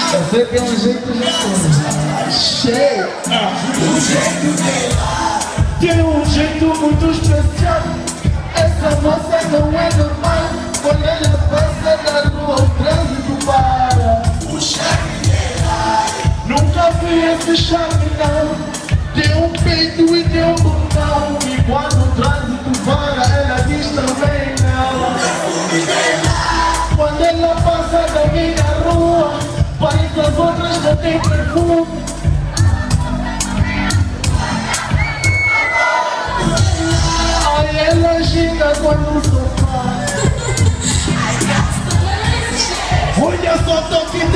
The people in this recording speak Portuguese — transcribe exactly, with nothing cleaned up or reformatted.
Eu sei que é um jeito de ser cheio. Um jeito dela. Tem um jeito muito especial. Essa moça não é normal. Quando ela passa na rua, o trânsito para. O charme dela. Nunca vi esse charme não. Tem um peito e tem um botão. E quando o trânsito para, ela diz também não. O perfume dela. Quando ela passa da minha rua, parece as outras não tem perfume. Ai, ela gira quando o sofá. Olha só, tô aqui